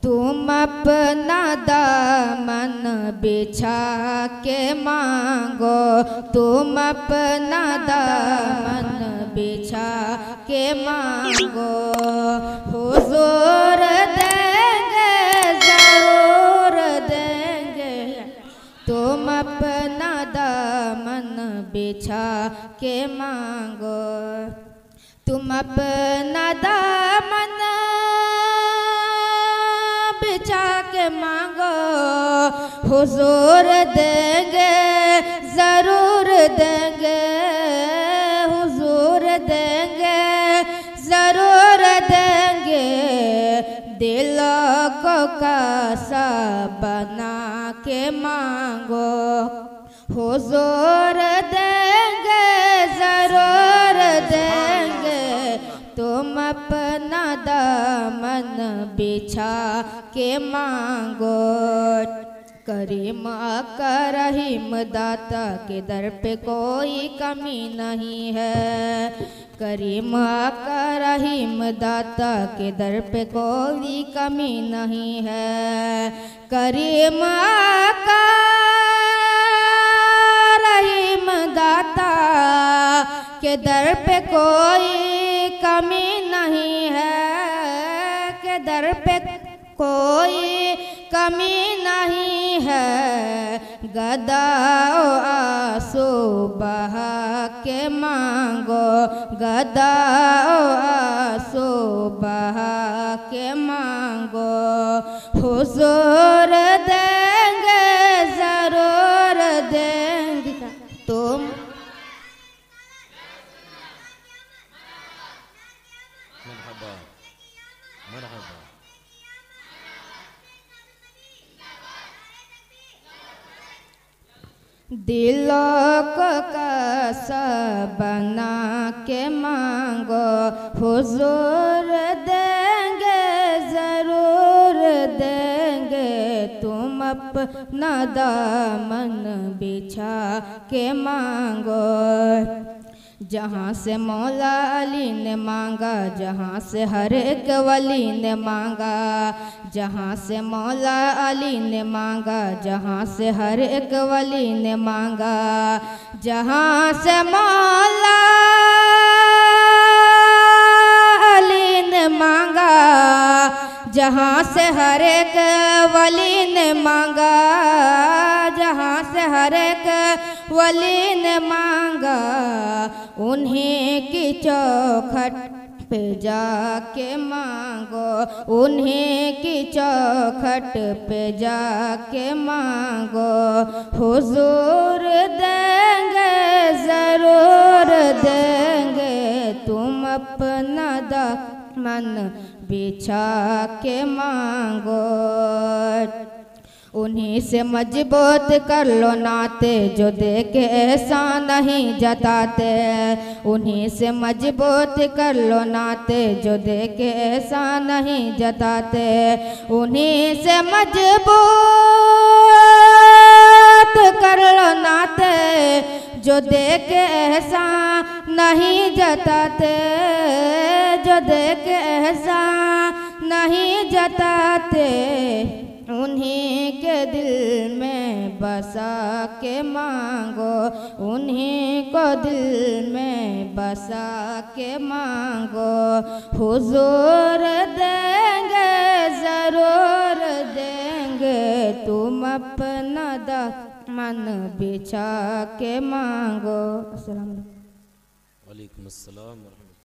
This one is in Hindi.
तुम अपना दामन बिछा के मांगो, तुम अपना दामन बिछा के मांगो, हुजूर देंगे जरूर देंगे। तुम अपना दामन बिछा के मांगो, तुम अपना दामन बिछा के मांगो, हुजूर देंगे जरूर देंगे, हुजूर देंगे जरूर देंगे। दिलों को कासा बना के मांगो, हुजूर देंगे जरूर देंगे। तुम अपना दामन बिछा के मांगो, करीम आका रहीम दाता के दर पे कोई कमी नहीं है, करीम आका रहीम दाता के दर पे कोई कमी नहीं है। करीम आका रहीम दाता के दर पे कोई कमी नहीं है, के दर पे कोई कमी नहीं है। गदाओ आंसू बहा के मांगो, गदाओ आंसू बहा के मांगो, हुजूर देंगे जरूर देंगे। तुम मरहबा मरहबा। दिलों को कासा बना के मांगो, हुजूर देंगे जरूर देंगे। तुम अपना दामन बिछा के मांगो, जहाँ से मौला अली ने मांगा, जहाँ से हर एक वली ने मांगा, जहाँ से मौला अली ने मांगा, जहाँ से हर एक वली ने मांगा, जहाँ से मौला अली ने मांगा, जहाँ से हर एक वली ने मांगा, जहाँ से हर एक वली ने मांगा, उन्हीं की चौखट पे जाके मांगो, उन्हीं की चौखट पे जाके मांगो, हुजूर देंगे जरूर देंगे। तुम अपना दामन बिछा के मांगो, उन्हीं से मजबूत कर लो नाते जो दे के एहसान नहीं जताते, उन्हीं से मजबूत कर लो नाते जो दे के एहसान नहीं जताते, उन्हीं से मजबूत कर लो नाते जो दे के एहसान नहीं जताते, जो दे के एहसान नहीं जताते। उन्हीं के दिल में बसा के मांगो, उन्हीं को दिल में बसा के मांगो, हुजूर देंगे जरूर देंगे। तुम अपना दामन बिछा के मांगो। अस्सलाम वालेकुम। वालेकुम अस्सलाम।